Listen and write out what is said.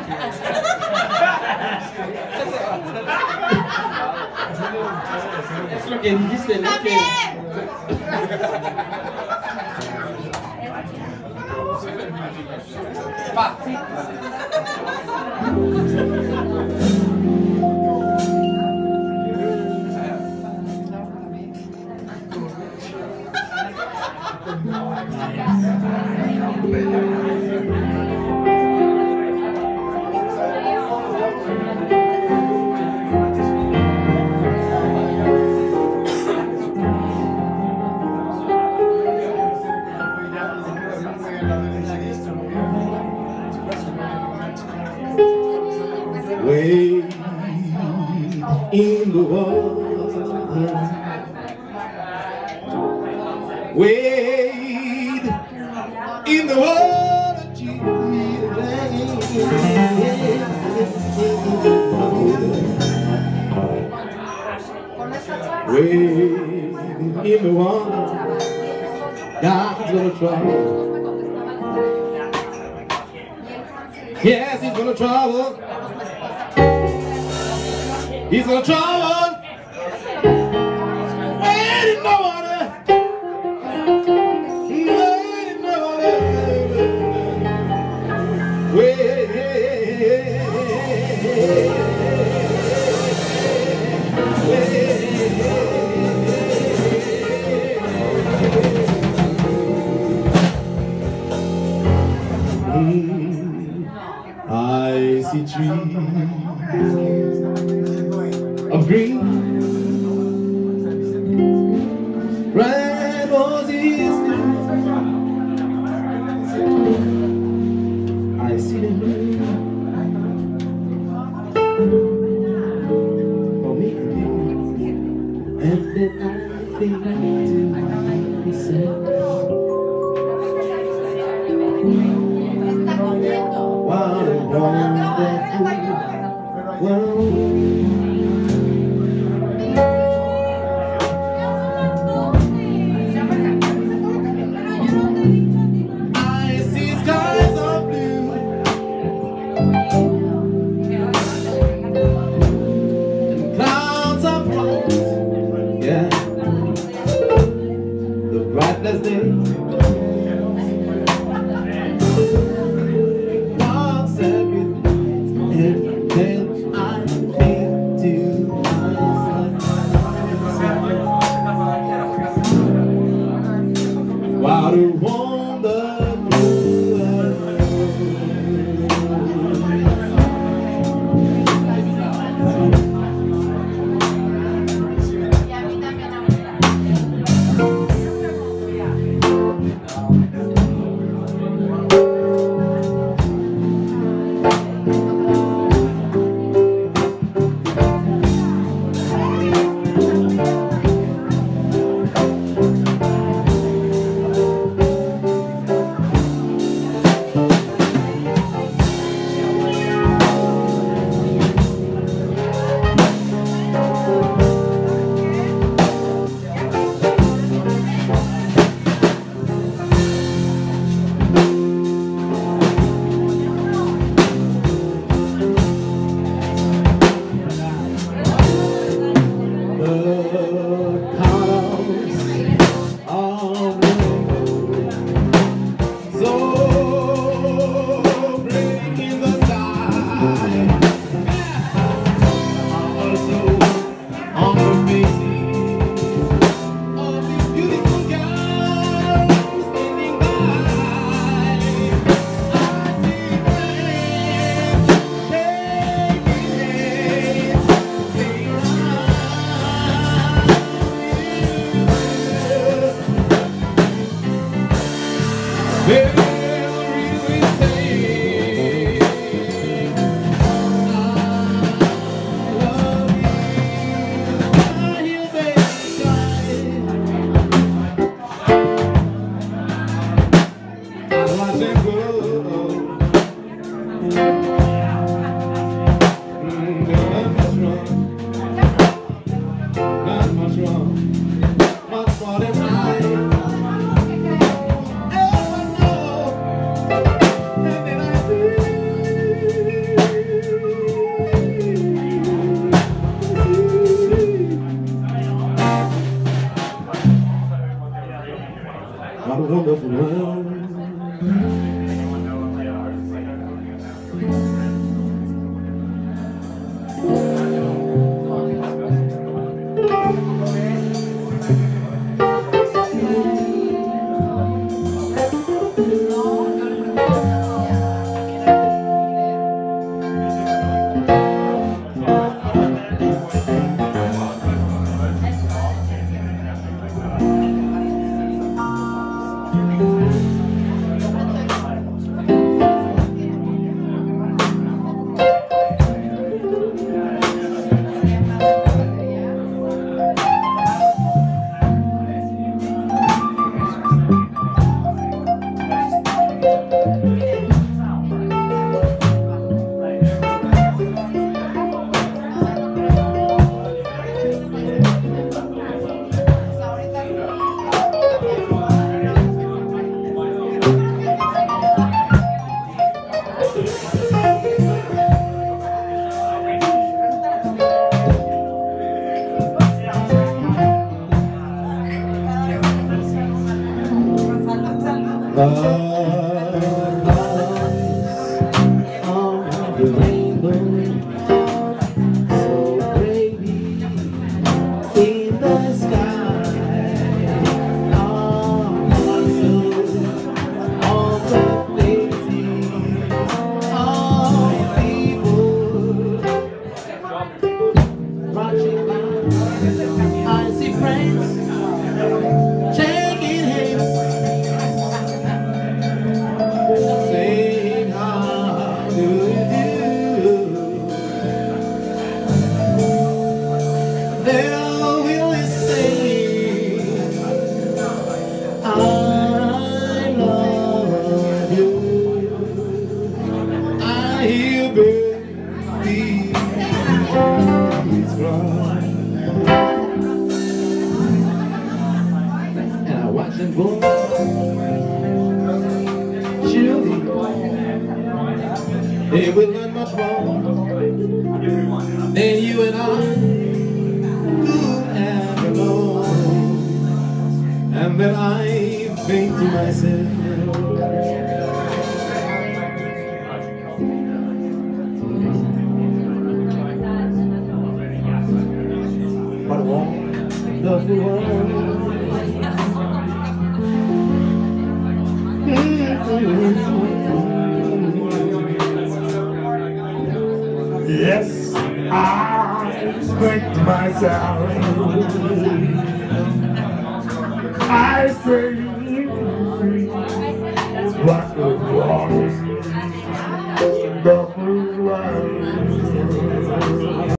Es lo que dijiste, ¿no? Que... Va. Way in the water, wade in the water, Jesus. Wade in the water, God's gonna trouble. Yes, he's gonna trouble. He's gonna trouble. Wait in the water. Wait in the water. Wait. I see trees of green, red roses too. I see them blue for me and you, and then I think to myself, wow, wonderful world. What a wonderful world. The rainbow, so pretty in the sky. All the places, all people marching by. I see friends shaking hands, saying how do you do. They'll really say, I love you. I hear babies cry, and I watch them go. Surely they will learn much more than you and I could ever know. And then I think to myself, what a wonderful world. Yes, I think to myself, I say, what a wonderful